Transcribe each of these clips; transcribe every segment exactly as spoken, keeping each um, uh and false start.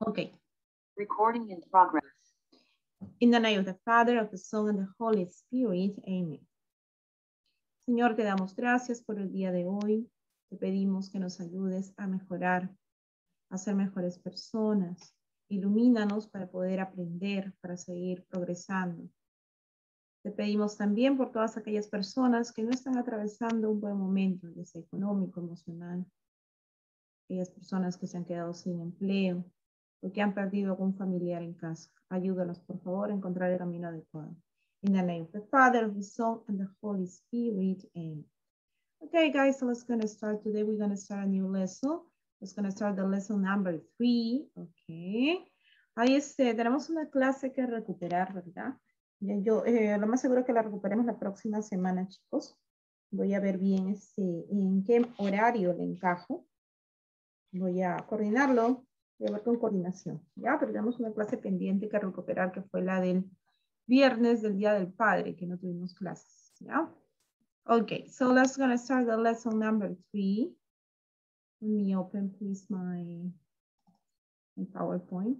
Okay. Recording in progress. In the name of the Father, of the Son, and the Holy Spirit. Amen. Señor, te damos gracias por el día de hoy. Te pedimos que nos ayudes a mejorar, a ser mejores personas. Ilumínanos para poder aprender, para seguir progresando. Te pedimos también por todas aquellas personas que no están atravesando un buen momento, ya sea económico, emocional. Aquellas personas que se han quedado sin empleo o que han perdido algún familiar en casa. Ayúdanos, por favor, a encontrar el camino adecuado. In the name of the Father, of the Son, and the Holy Spirit. Amen. Okay, guys, so let's gonna start today. We're gonna start a new lesson. Let's gonna start the lesson number three. Okay. Ahí este, tenemos una clase que recuperar, ¿verdad? Yo, eh, lo más seguro es que la recuperemos la próxima semana, chicos. Voy a ver bien este, en qué horario le encajo. Voy a coordinarlo. Voy a ver con coordinación. Ya, pero tenemos una clase pendiente que recuperar, que fue la del viernes del Día del Padre, que no tuvimos clases. Ya. Okay, so let's gonna start the lesson number three. Let me open, please, my, my PowerPoint.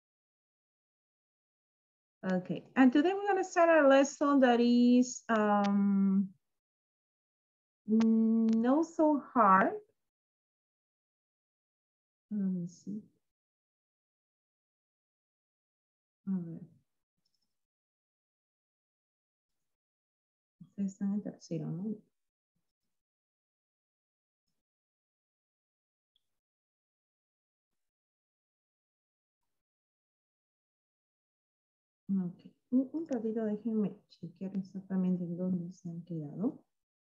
Okay, and today we're going to start a lesson that is um, not so hard. Let me see. A ver. Ustedes están en tercero, ¿no? Ok, un, un ratito déjenme chequear exactamente en dónde se han quedado.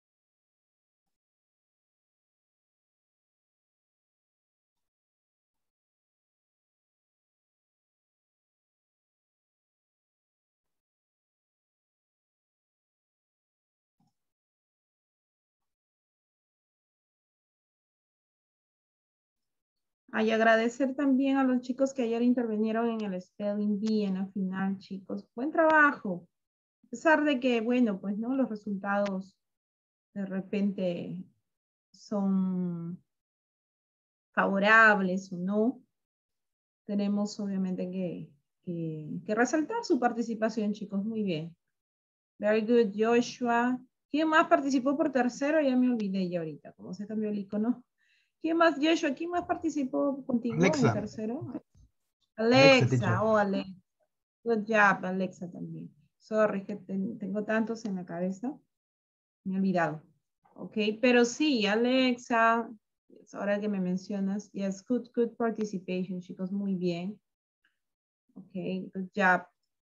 Y agradecer también a los chicos que ayer intervinieron en el Spelling Bee en la final, chicos. Buen trabajo. A pesar de que, bueno, pues no, los resultados de repente son favorables o no, tenemos obviamente que, que, que resaltar su participación, chicos. Muy bien. Very good, Joshua. ¿Quién más participó por tercero? Ya me olvidé ya ahorita, cómo se cambió el icono. ¿Quién más, Joshua? ¿Quién más participó contigo Alexa. en tercero? Alexa, Alexa oh Alexa. Good job, Alexa también. Sorry, que ten, tengo tantos en la cabeza. Me he olvidado. Ok, pero sí, Alexa, ahora que me mencionas, yes, good, good participation, chicos, muy bien. Ok, good job.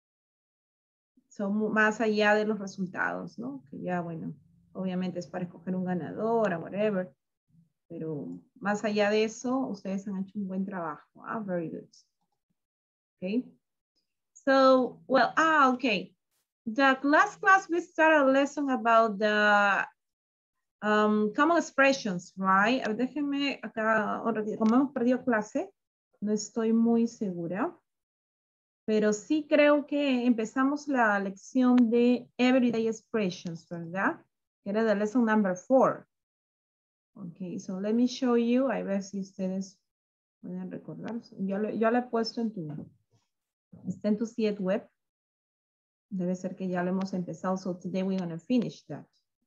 Son más allá de los resultados, ¿no? Que ya, bueno, obviamente es para escoger un ganador o whatever, pero más allá de eso, ustedes han hecho un buen trabajo. Ah, very good. Okay. So, well, ah, okay. The last class we started a lesson about the um, common expressions, right? Déjenme acá, como hemos perdido clase, no estoy muy segura. Pero sí creo que empezamos la lección de Everyday Expressions, ¿verdad? Que era de lesson number four. Ok, so let me show you. A ver si ustedes pueden recordar. Yo, yo la he puesto en tu, está en tu site web. Debe ser que ya lo hemos empezado. So today we're going to finish that.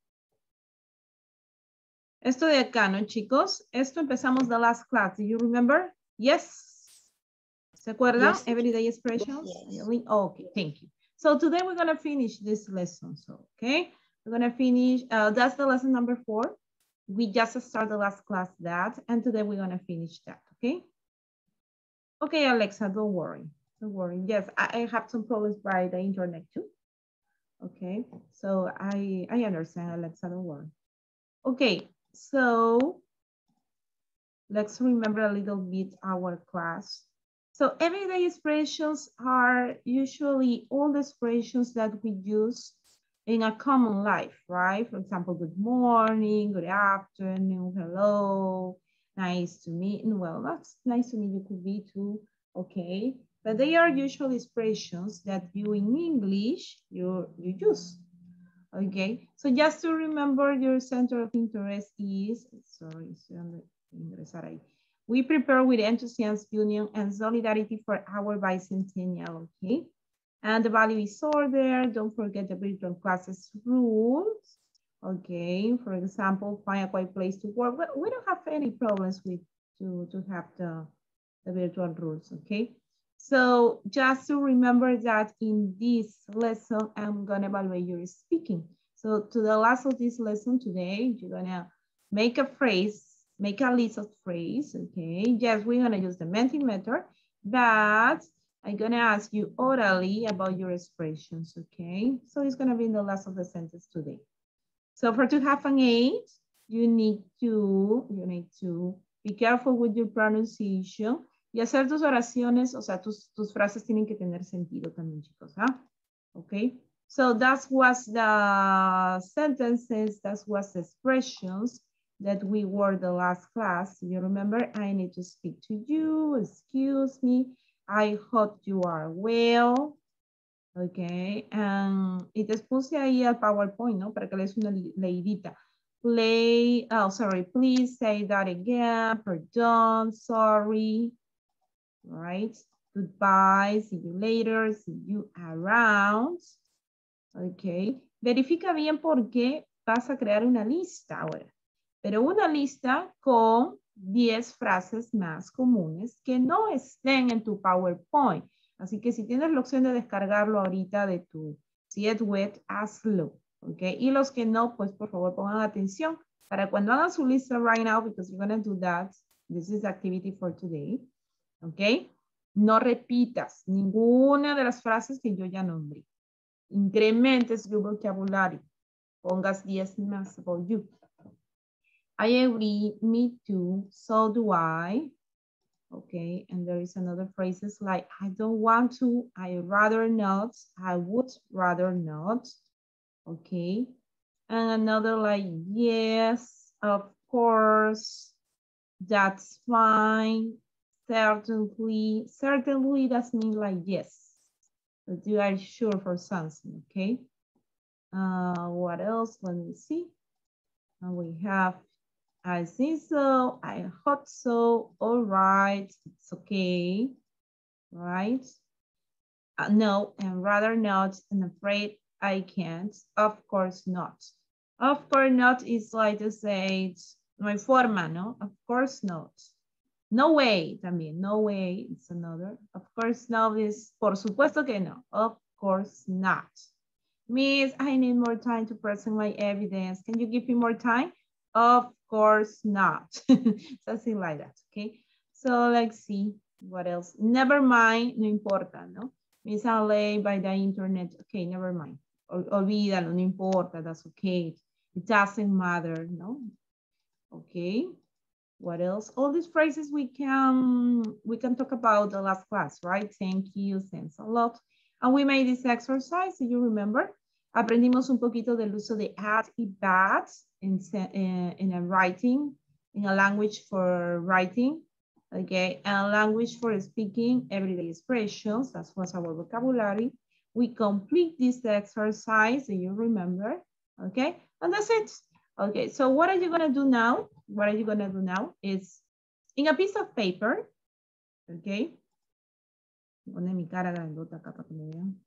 Esto de acá, ¿no, chicos? Esto empezamos the last class. Do you remember? Yes. ¿Se acuerdan? Yes. Everyday expressions? Yes. Okay, thank you. So today we're going to finish this lesson. So, okay, we're going to finish. Uh, that's the lesson number four. We just started the last class that, and today we're going to finish that, okay? Okay, Alexa, don't worry. Don't worry. Yes, I, I have some problems by the internet too. Okay, so I, I understand, Alexa, don't worry. Okay, so let's remember a little bit our class. So everyday expressions are usually all the expressions that we use in a common life, right? For example, good morning, good afternoon, hello, nice to meet. Well, that's nice to meet you could be too, okay? But they are usually expressions that you in English, you, you use, okay? So just to remember, your center of interest is, sorry, ingresar ahí. We prepare with enthusiasm, union, and solidarity for our bicentennial, okay? And the value is order. Don't forget the virtual classes rules, okay? For example, find a quiet place to work. But we don't have any problems with to, to have the, the virtual rules, okay? So just to remember that in this lesson, I'm gonna evaluate your speaking. So to the last of this lesson today, you're gonna make a phrase, make a list of phrases, okay? Yes, we're gonna use the Menti method, but I'm gonna ask you orally about your expressions, okay? So it's gonna be in the last of the sentence today. So for to have an eight, you need to, you need to be careful with your pronunciation y hacer tus oraciones, o sea, tus, tus frases tienen que tener sentido también, chicos, ¿ah? Okay? So that was the sentences, that was the expressions that we were the last class. You remember, I need to speak to you, excuse me, I hope you are well. Okay, um, y te puse ahí al PowerPoint, ¿no? Para que lees una leidita. Play, oh, sorry, please say that again, pardon, sorry, right? Goodbye, see you later, see you around. Ok, verifica bien por qué vas a crear una lista ahora, pero una lista con diez frases más comunes que no estén en tu PowerPoint. Así que si tienes la opción de descargarlo ahorita de tu SietWeb, hazlo, ok. Y los que no, pues por favor pongan atención para cuando hagan su lista right now, because you're going to do that. This is the activity for today, ok. No repitas ninguna de las frases que yo ya nombré. Incrementes tu vocabulario. Pongas diez más for you. I agree, me too, so do I. Okay, and there is another phrases like, I don't want to, I rather not, I would rather not. Okay, and another like, yes, of course, that's fine, certainly, certainly does mean like yes. But you are sure for something, okay? Uh, what else? Let me see. And we have, I think so, I hope so, all right, it's okay, right? Uh, no, and rather not, and afraid I can't, of course not. Of course not is like to say, it's no hay forma, no? Of course not. No way, también, no way, it's another. Of course not is, por supuesto que no. Of course not. Miss, I need more time to present my evidence. Can you give me more time? Of course not. Something like that, okay? So let's see, what else? Never mind, no importa, ¿no? Miss, I'm late by the internet. Okay, never mind. Ol olvídalo, no importa, that's okay. It doesn't matter, no? Okay. What else? All these phrases we can we can talk about the last class, right? Thank you, thanks a lot. And we made this exercise, do you remember? Aprendimos un poquito del uso de at y that in, in, in a writing, in a language for writing, okay? And a language for speaking, everyday expressions, that was our vocabulary. We complete this exercise, do you remember? Okay, and that's it. Okay, so what are you gonna do now? What are you gonna do now is in a piece of paper, okay? Pone mi cara grandota acá para que me vean.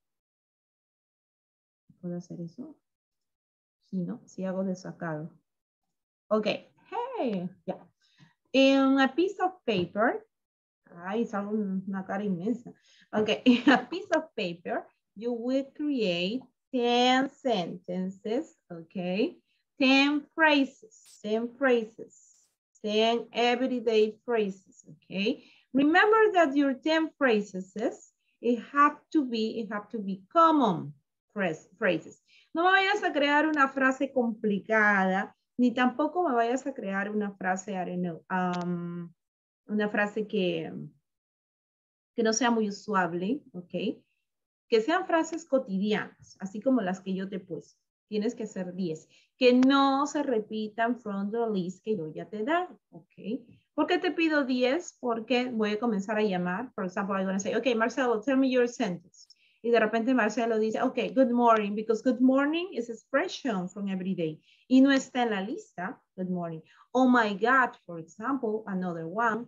¿Puedo hacer eso? Sí, ¿no? Sí hago desacado. Okay, hey, yeah. In a piece of paper, ay, salgo una cara inmensa. Okay, in a piece of paper, you will create ten sentences, okay? ten phrases, ten phrases, ten everyday phrases, okay? Remember that your ten phrases, it have to be, it have to be common phrases. No me vayas a crear una frase complicada, ni tampoco me vayas a crear una frase, I don't know, um, una frase que, que no sea muy usuable, okay? Que sean frases cotidianas, así como las que yo te he puesto. Tienes que hacer diez. Que no se repitan from the list que yo ya te he dado, ¿ok? ¿Por qué te pido diez? Porque voy a comenzar a llamar. For example, I'm going to say, okay, Marcelo, tell me your sentence. Y de repente Marcelo dice, okay, good morning, because good morning is expression from every day. Y no está en la lista, good morning. Oh my God, for example, another one.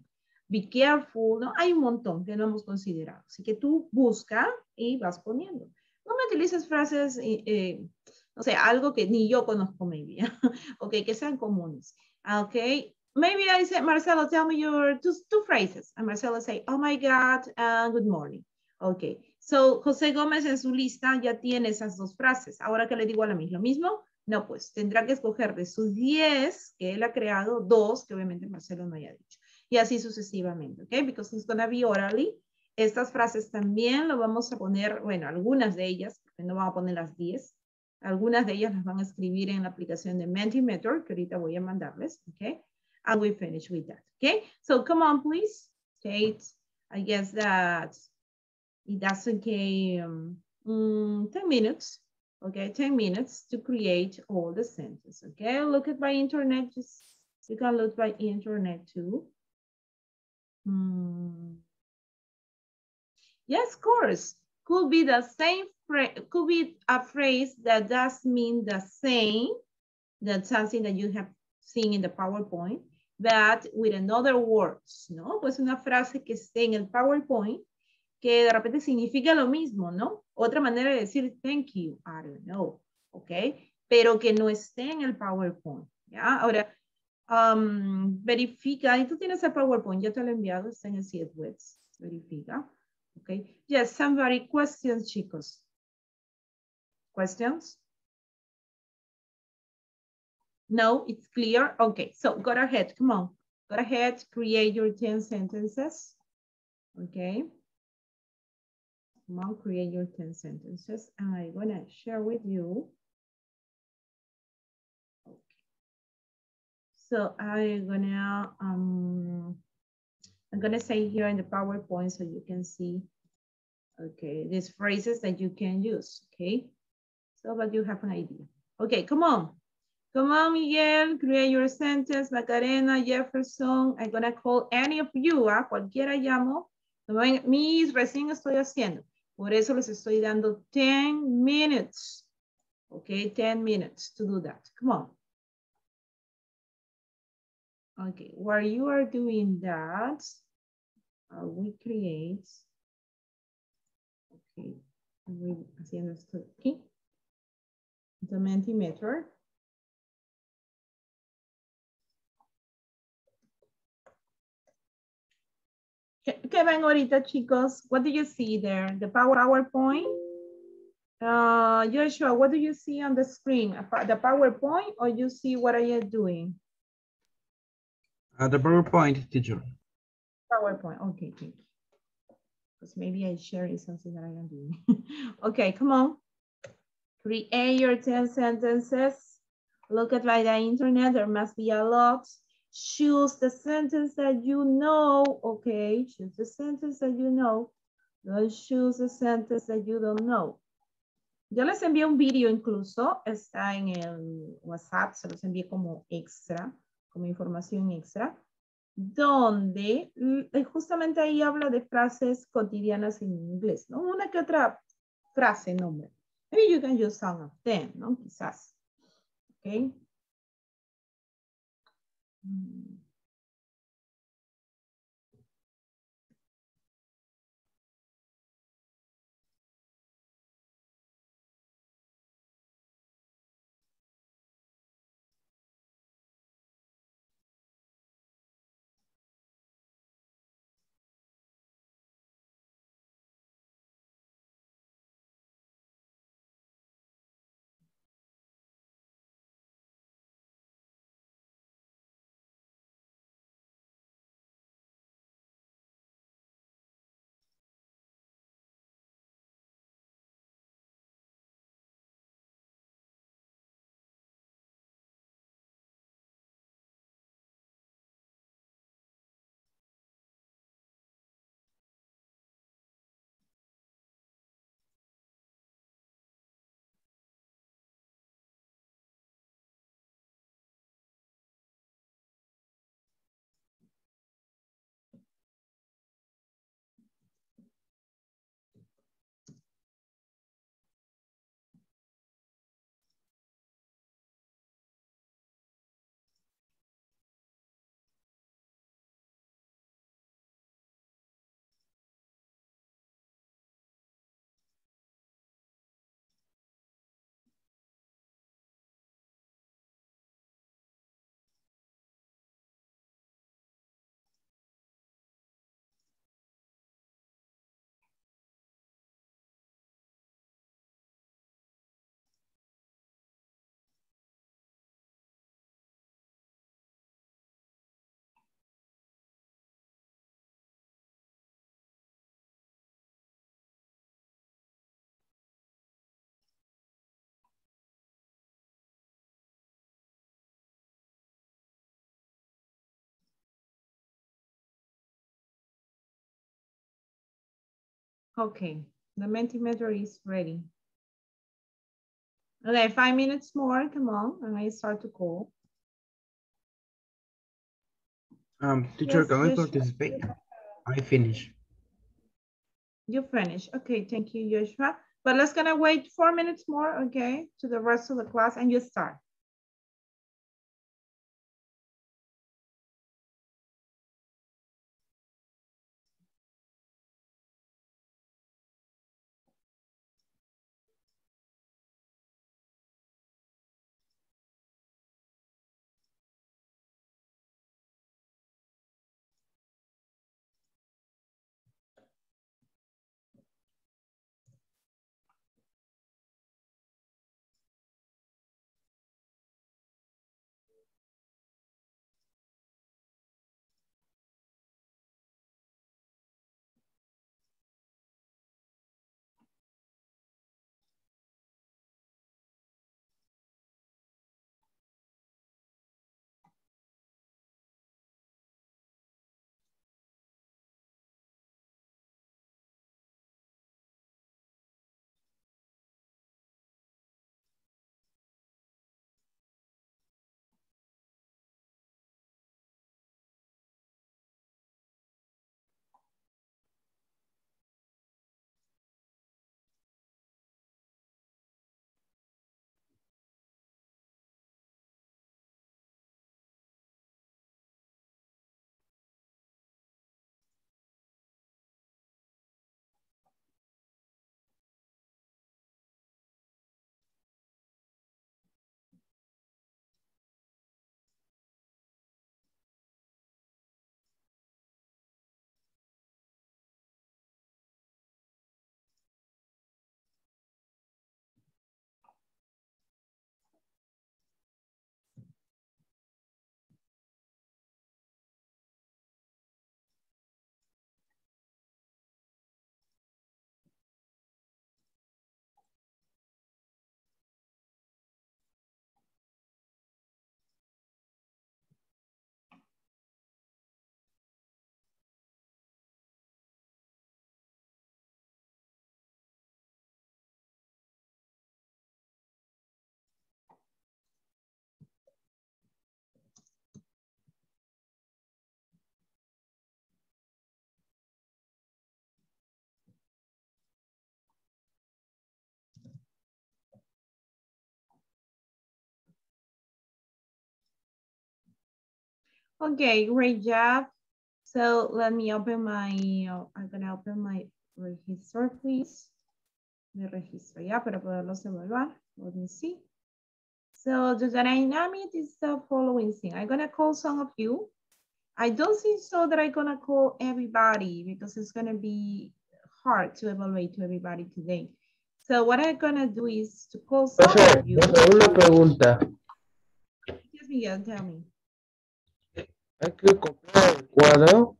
be careful, ¿no? Hay un montón que no hemos considerado. Así que tú busca y vas poniendo. No me utilices frases, eh, eh, no sé, algo que ni yo conozco, maybe. Ok, que sean comunes. Ok, maybe I say, Marcelo, tell me your two, two phrases. And Marcelo say, oh my God, uh, good morning. Ok, so José Gómez en su lista ya tiene esas dos frases. Ahora que le digo a la misma, lo mismo, no, pues tendrá que escoger de sus diez que él ha creado, dos que obviamente Marcelo no haya dicho. Y así sucesivamente, ¿ok? Because it's gonna be orally. Estas frases también lo vamos a poner, bueno, algunas de ellas, porque no vamos a poner las diez. Algunas de ellas las van a escribir en la aplicación de Mentimeter, que ahorita voy a mandarles, ¿ok? And we finish with that, ¿ok? So come on, please. Kate, I guess that it does okay, um, um, ten minutes, okay, ten minutes to create all the sentences, okay? Look at my internet, just, you can look by internet too. Hmm. Yes, of course. Could be the same phrase, could be a phrase that does mean the same, that's something that you have seen in the PowerPoint, but with another words, ¿no? Pues una frase que esté en el PowerPoint que de repente significa lo mismo, ¿no? Otra manera de decir thank you, I don't know, ¿ok? Pero que no esté en el PowerPoint, ¿ya? Ahora, um, verifica, y tú tienes el PowerPoint, ya te lo he enviado, está en el Cietwebs, verifica, ¿ok? Yes, somebody, questions, chicos. Questions? No, it's clear? Okay, so go ahead, come on. Go ahead, create your ten sentences, okay? Come on, create your ten sentences. And I'm gonna share with you. Okay. So I'm gonna, um, I'm gonna say here in the PowerPoint so you can see, okay, these phrases that you can use, okay? So that you have an idea. Okay, come on. Come on, Miguel, create your sentence. Macarena, Jefferson, I'm gonna call any of you, ¿ah? Cualquiera llamo. Mis, recién estoy haciendo. Por eso les estoy dando ten minutes. Okay, ten minutes to do that. Come on. Okay, while you are doing that, uh, we create. Okay, we haciendo esto aquí. The Mentimeter. ¿Qué, ¿Qué ven ahorita, chicos? What do you see there? The PowerPoint? Uh, Joshua, what do you see on the screen? The PowerPoint, or you see what are you doing? Uh, the PowerPoint, teacher. PowerPoint, okay, thank you. Because maybe I share is something that I am doing. Okay, come on. Create your ten sentences. Look at by the internet, there must be a lot. Choose the sentence that you know, okay? Choose the sentence that you know. Don't choose the sentence that you don't know. Yo les envié un video incluso, está en el WhatsApp, se los envié como extra, como información extra, donde justamente ahí habla de frases cotidianas en inglés, ¿no? Una que otra frase, nombre. Maybe you can use some of them, ¿no? Quizás, ¿ok? Mm. Okay, the Mentimeter is ready. Okay, five minutes more, come on, and I start to call. Um, teacher, Yes, can I Joshua. participate? I finish. You finish. Okay, thank you, Joshua. But let's gonna wait four minutes more, okay, to the rest of the class and you start. Okay, great job. So let me open my, uh, I'm gonna open my register, please. Me registro ya para poderlos evaluar. Let me see. So the dynamic is the following thing. I'm gonna call some of you. I don't think so that I'm gonna call everybody because it's gonna be hard to evaluate to everybody today. So what I'm gonna do is to call some Profe, of you. profe, una pregunta. Yes, Miguel, tell me. ¿Hay que copiar el cuadro?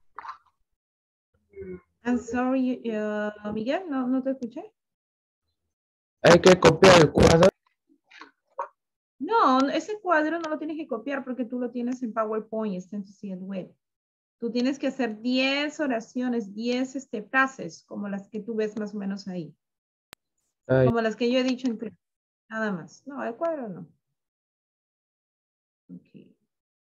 I'm sorry, uh, Miguel, no, no te escuché. ¿Hay que copiar el cuadro? No, ese cuadro no lo tienes que copiar porque tú lo tienes en PowerPoint, está en tu sitio web. Tú tienes que hacer diez oraciones, diez este, frases, como las que tú ves más o menos ahí. Ay. Como las que yo he dicho en clase. Nada más. No, el cuadro no. Ok.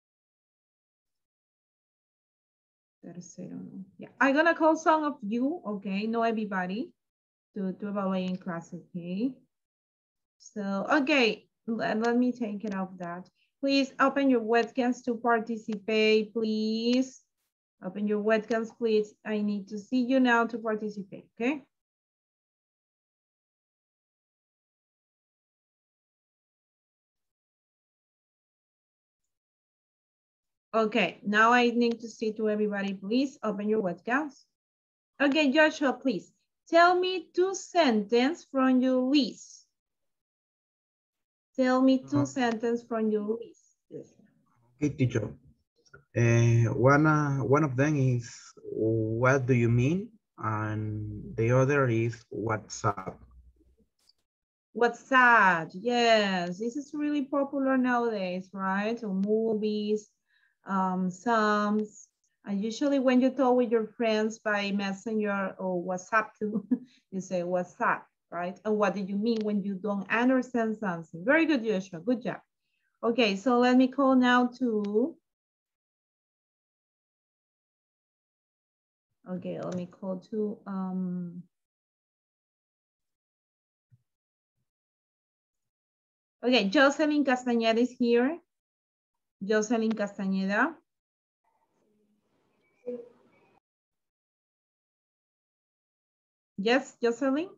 Tercero, no. Yeah. I'm gonna call some of you, okay? Not everybody to, to evaluate in class, okay? So, okay, let, let me take it off that. Please open your webcams to participate, please. Open your webcams, please. I need to see you now to participate, okay? Okay, now I need to see to everybody, please open your webcams. Okay, Joshua, please tell me two sentences from your list. Tell me two uh, sentences from your list. Yes. Okay, teacher. Uh, one, uh, one of them is, what do you mean? And the other is, what's up? What's that? Yes, this is really popular nowadays, right? So movies, um, songs. And usually when you talk with your friends by messenger or WhatsApp too, you say WhatsApp, right? And what do you mean when you don't understand something? Very good, Joshua, good job. Okay, so let me call now to, okay, let me call to, um, okay, Jocelyn Castañeda is here. Jocelyn Castañeda. Yes, Jocelyn?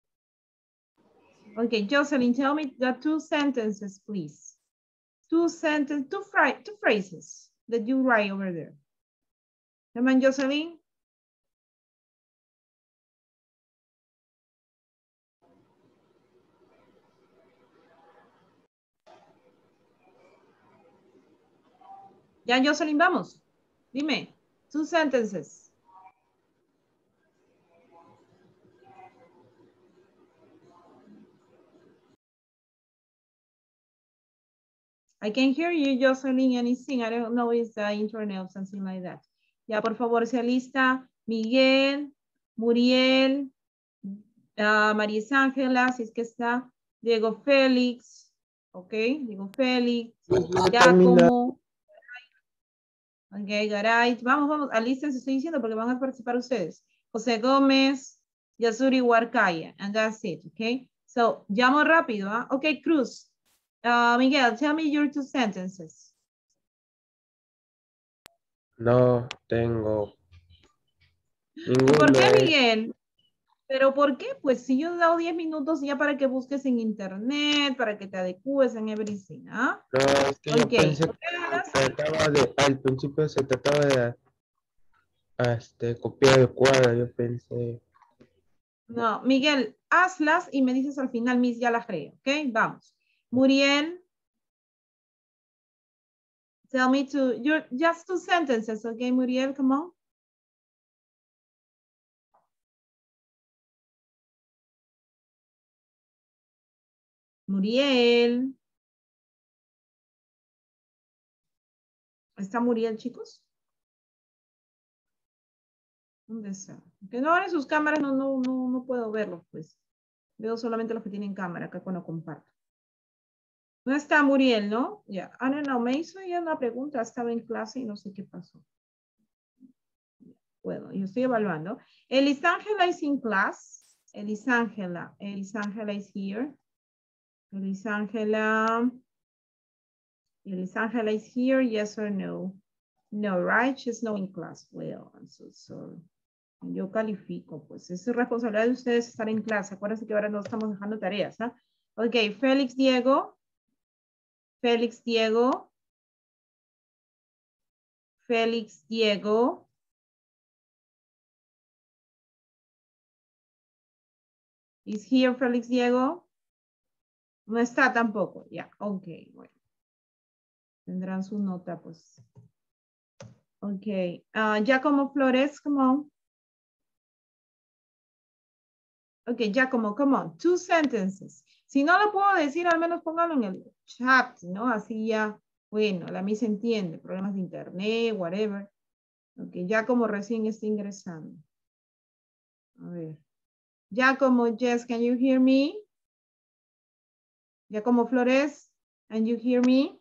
Okay, Jocelyn, tell me the two sentences, please. Two sentences, two, two phrases that you write over there. Come on, Jocelyn. Ya, Jocelyn, vamos. Dime, two sentences. I can hear you, Jocelyn, anything. I don't know if it's the internet or something like that. Ya, por favor, sea lista. Miguel, Muriel, uh, María Ángela, si es que está. Diego Félix, ok, Diego Félix. Giacomo. Ok, Garay. Vamos, vamos, alístense, estoy diciendo porque van a participar ustedes. José Gómez, Yasuri Huarcaya, and that's it, ok. So, llamo rápido, ¿ah? ¿eh? Ok, Cruz. Uh, Miguel, tell me your two sentences. No tengo ¿Y por qué, ninguno. Miguel? ¿Pero por qué? Pues si yo he dado diez minutos ya para que busques en internet, para que te adecues en everything, ¿ah? No, es que yo Okay. pensé que se trataba de, al principio se trataba de a, este, copiar el cuadro, yo pensé. No, Miguel, hazlas y me dices al final, Miss, ya las creo, ¿ok? Vamos. Muriel, tell me to, your, just two sentences, ¿ok, Muriel? Come on. Muriel. ¿Está Muriel, chicos? ¿Dónde está? Que no abren sus cámaras, no, no, no, no puedo verlos, pues. Veo solamente los que tienen cámara acá cuando comparto. No está Muriel, ¿no? Ya. Yeah. I don't know, me hizo ya una pregunta, estaba en clase y no sé qué pasó. Bueno, yo estoy evaluando. Elisangela is in class. Elisangela. Elisangela is here. Elisangela. Elisangela is here, yes or no? No, right? She's not in class. Well, I'm so sorry. Yo califico, pues. Es responsabilidad de ustedes estar en clase. Acuérdense que ahora no estamos dejando tareas, ¿ah? ¿eh? Ok, Félix Diego. Félix Diego. Félix Diego. Is here Félix Diego? No está tampoco. Ya, yeah. Ok, bueno. Tendrán su nota, pues. Ok. Uh, Giacomo Flores, come on. Ok, Giacomo, come on. Two sentences. Si no lo puedo decir, al menos póngalo en el chat, ¿no? Así ya, bueno, la mí se entiende. Problemas de internet, whatever. Ok, Giacomo recién está ingresando. A ver. Giacomo, yes, can you hear me? Giacomo Flores, can you hear me?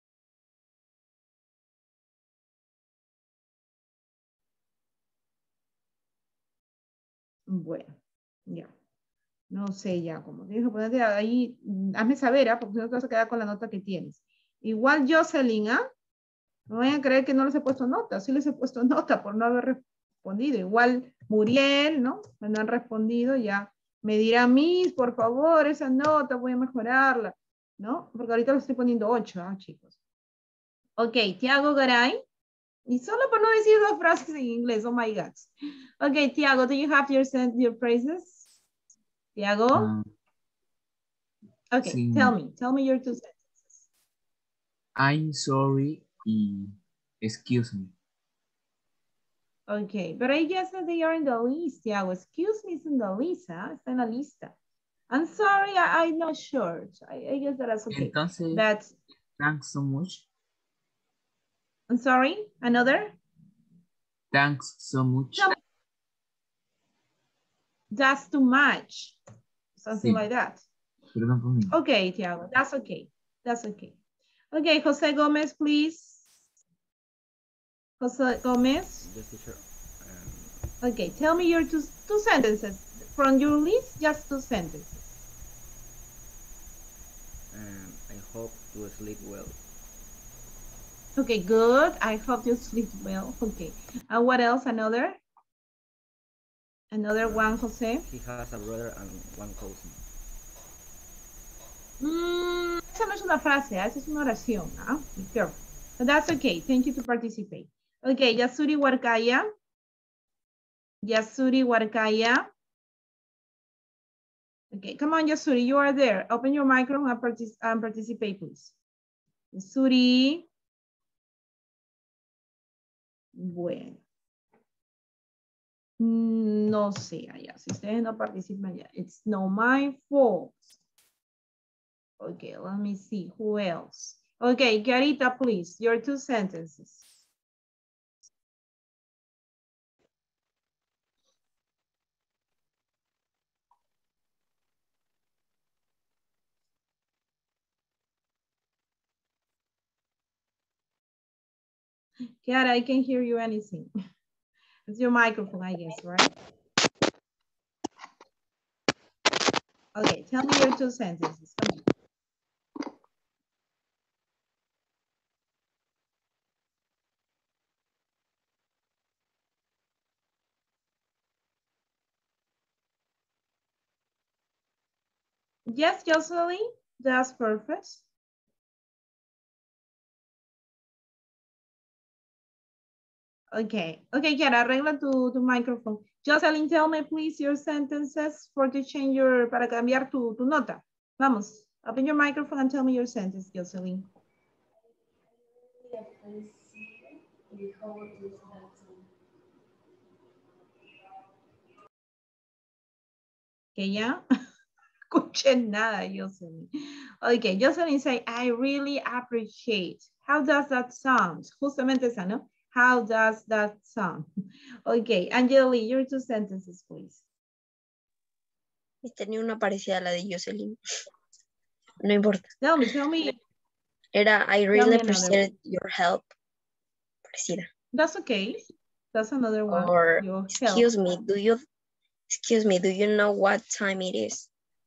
Bueno, ya. No sé ya, como tienes que ponerte ahí, hazme saber, ¿ah? Porque si no te vas a quedar con la nota que tienes. Igual Jocelyn, ¿ah? No vayan a creer que no les he puesto nota, sí les he puesto nota por no haber respondido. Igual Muriel, ¿no? No han respondido, ya me dirá, Miss, por favor, esa nota voy a mejorarla, ¿no? Porque ahorita lo estoy poniendo ocho, ¿ah, chicos? Ok, Tiago Garay. Y solo por no decir dos frases en inglés, oh my God. Ok, Tiago, do you have your, your phrases? Tiago? Um, okay, sí. Tell me. Tell me your two sentences. I'm sorry y excuse me. Okay, but I guess that they are in the list, Tiago. Excuse me is in the list, ¿eh? Está en la lista. I'm sorry, I, I'm not sure. I, I guess that's okay. Entonces, but, thanks so much. I'm sorry, another? Thanks so much. No. That's too much. Something Sí. like that. Perdón por mí. Okay, Tiago, that's okay. That's okay. Okay, Jose Gomez, please. Jose Gomez. Yes, teacher. Um, Okay, tell me your two, two sentences. From your list, just two sentences. um, I hope you sleep well. Okay, good. I hope you sleep well. Okay. And what else? Another? Another one, Jose? He has a brother and one cousin. Mm, esa no es una frase, ¿eh? Esa es una oración. ¿Ah? Be careful. But that's okay. Thank you to participate. Okay, Yasuri Warkaya. Yasuri Warkaya. Okay, come on, Yasuri, you are there. Open your microphone and, partic and participate, please. Yasuri. Bueno. No sé allá. Si ustedes no participan allá. It's not my fault. Okay, let me see. Who else? Okay, Carita, please. Your two sentences. Kiara, I can't hear you anything. It's your microphone, I guess, right? Okay, tell me your two sentences. Come on. Yes, Jocelyn, that's perfect. Okay, okay, Kiara, arregla tu, tu microphone. Jocelyn, tell me please your sentences for to change your, para cambiar tu, tu nota. Vamos, open your microphone and tell me your sentence, Jocelyn. Que ya, escuché nada, Jocelyn. Okay, Jocelyn say, I really appreciate. How does that sound? Justamente esa, ¿no? How does that sound? Okay, Angeli, your two sentences, please. Tenía una parecida a la de Jocelyn. No importa. Tell me, tell me. Era, I Tell really me another appreciate your help. Parecida. That's okay. That's another one. Or, Your excuse help. me, do you, excuse me, do you know what time it is?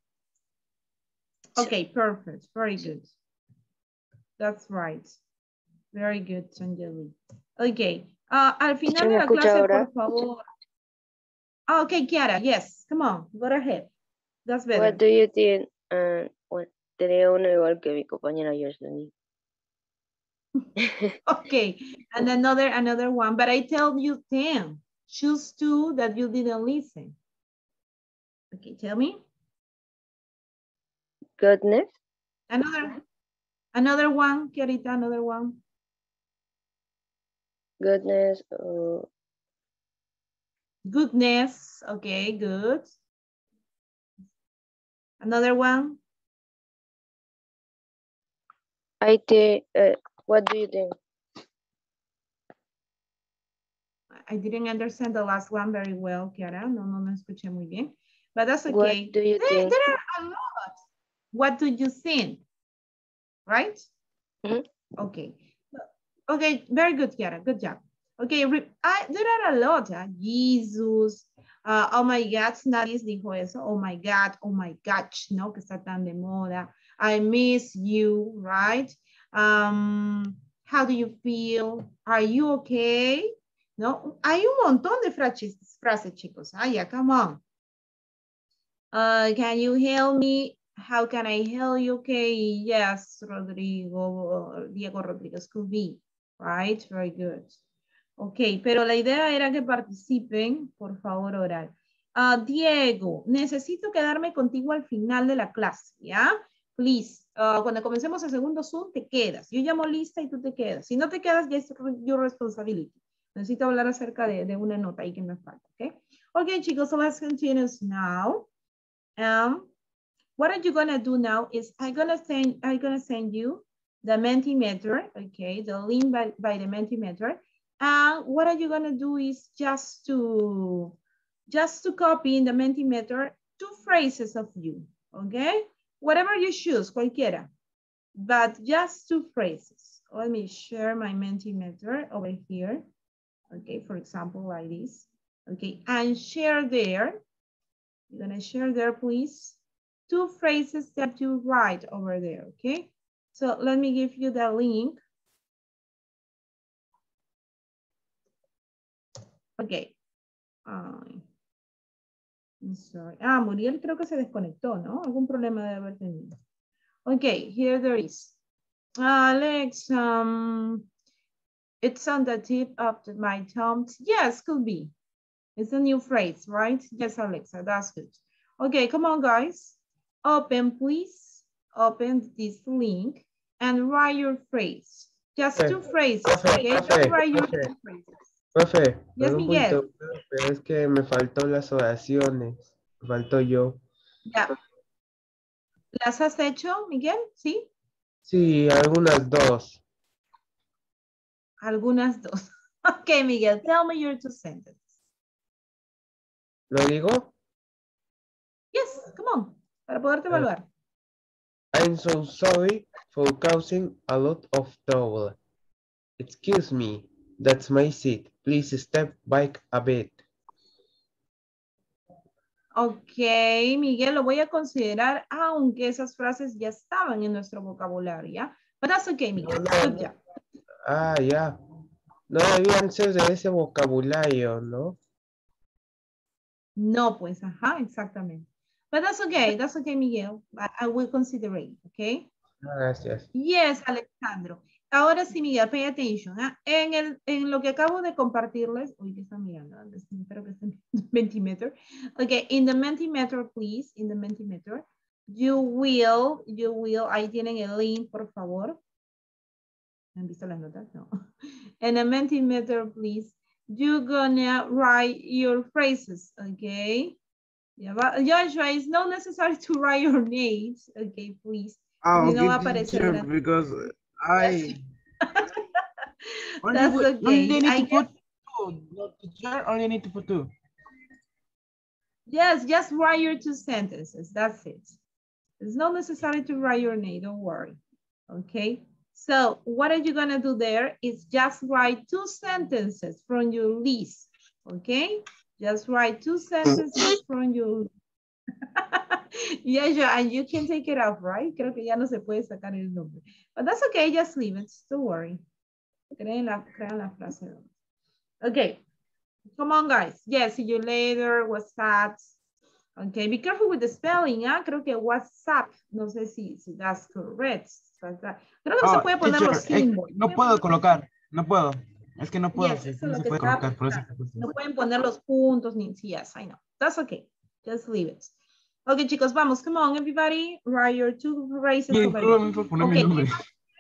Okay, perfect. Very good. That's right. Very good, Angeli. Okay. Uh, al final de la clase, por favor. Oh, okay, Kiara, yes. Come on, go ahead. That's better. What do you think? Uh, well, tenía uno igual que mi compañera Jocelyn. Okay, and another another one, but I tell you ten. Choose two that you didn't listen. Okay, tell me. Goodness. Another, another one, Kiarita, another one. Goodness. Uh, Goodness, okay, good. Another one. I think. Uh, what do you think? I didn't understand the last one very well, Kiara. No, no, no escuché muy bien. But that's okay. What do you there, think? there are a lot. What do you think? Right? Mm-hmm. Okay. Okay, very good, Kiara. Good job. Okay, I, there are a lot. Huh? Jesus. Uh, oh my God, nadie dijo eso. Oh my God, oh my gosh, ¿no? Que está tan de moda. I miss you, right? Um, how do you feel? Are you okay? ¿No? Hay un montón de frases, frases chicos. Ah, yeah, come on. Uh, can you help me? How can I help you? Okay, yes, Rodrigo, Diego Rodríguez could be, right? Very good. Ok, pero la idea era que participen, por favor, oral. Uh, Diego, necesito quedarme contigo al final de la clase, ¿ya? Please, uh, cuando comencemos el segundo Zoom, te quedas. Yo llamo lista y tú te quedas. Si no te quedas, ya es your responsibility. Necesito hablar acerca de, de una nota ahí que me falta, ¿ok? Ok, chicos, so let's continue now. Um, what are you gonna do now is I'm gonna send, I'm gonna send you the Mentimeter, okay, the link by, by the Mentimeter. And what are you gonna do is just to, just to copy in the Mentimeter two phrases of you, okay? Whatever you choose, cualquiera, but just two phrases. Let me share my Mentimeter over here. Okay, for example, like this. Okay, and share there. You're gonna share there, please. Two phrases that you write over there, okay? So let me give you the link. Okay. Ay, I'm sorry. Ah, Muriel creo que se desconectó, ¿no? Algún problema de haber tenido. Okay, here there is. Alex, um, it's on the tip of the, my tongue. Yes, could be. It's a new phrase, right? Yes, Alexa, that's good. Okay, come on, guys. Open, please. Open this link and write your phrase. Just Okay. two phrases, Okay, okay? okay, Don't write your okay. two phrases. Profe, Yes, perdón, Miguel. punto, profe, es que me faltó las oraciones. Me faltó yo. Ya. ¿Las has hecho, Miguel? ¿Sí? Sí, algunas dos. Algunas dos. Okay, Miguel, tell me your two sentences. ¿Lo digo? Yes, come on, para poderte evaluar. I'm so sorry for causing a lot of trouble. Excuse me, that's my seat. Please step back a bit. Ok, Miguel, lo voy a considerar, aunque esas frases ya estaban en nuestro vocabulario, ¿ya? But that's okay, Miguel. No, no, Good job. Ah, ya. No debían ser de ese vocabulario, ¿no? No, pues, ajá, exactamente. But that's okay, that's okay, Miguel. I, I will consider it, okay? Gracias. Yes, Alejandro. Ahora sí, Miguel, pay attention. ¿eh? En, el, en lo que acabo de compartirles, uy, ¿qué están mirando? Espero que estén en Mentimeter. Okay, in the Mentimeter, please, in the Mentimeter, you will, you will, ahí tienen el link, por favor. ¿Han visto las notas? No. In the Mentimeter, please, you're gonna write your phrases, okay? Yeah, but Joshua, it's not necessary to write your names, okay, please. Oh, No va a okay, aparecer teacher, una- because I only, That's would- okay. only need I to guess, put two. No, teacher, only need to put two. yes, just write your two sentences. That's it. It's not necessary to write your name. Don't worry. Okay. So what are you going to do there is just write two sentences from your list. Okay. Just write two sentences from your yeah, yeah, and you can take it off, right? Creo que ya no se puede sacar el nombre. But that's okay. Just leave it. Don't worry. Creen la, crean la frase. Okay. Come on, guys. Yes, see you later. WhatsApp. Okay, be careful with the spelling. ¿ah? Creo que WhatsApp. No sé si, si that's correct. Creo que no se Oh, puede poner teacher, los eh, símbolos. no puedo colocar, no puedo. Es que no puedo, Yes, eso no es lo se que puede estaba colocar, por eso. pensando. No pueden poner los puntos ni sí, yes, I know. That's okay. Just leave it. Okay, chicos, vamos. Come on, everybody. Write your two phrases. Sí, over solo there. me por poner mi Okay. nombre.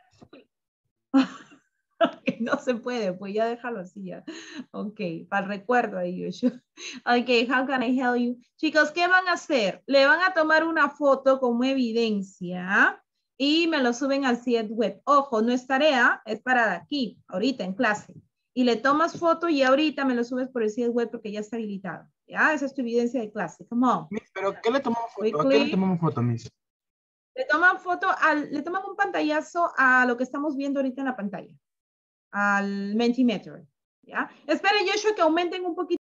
Okay, no se puede, pues ya déjalo así ya. Ok, para el recuerdo ahí. Ok, how can I help you? Chicos, ¿qué van a hacer? Le van a tomar una foto como evidencia y me lo suben al sitio web. Ojo, no es tarea, es para aquí, ahorita en clase. Y le tomas foto y ahorita me lo subes por el sitio web porque ya está habilitado. Ya, esa es tu evidencia de clase. Come on. Miss, ¿pero qué le tomamos foto? ¿A qué Quickly. le tomamos foto, Miss? Le toman foto, al, le toman un pantallazo a lo que estamos viendo ahorita en la pantalla. Al Mentimeter, ¿ya? Espera, Joshua, que aumenten un poquito.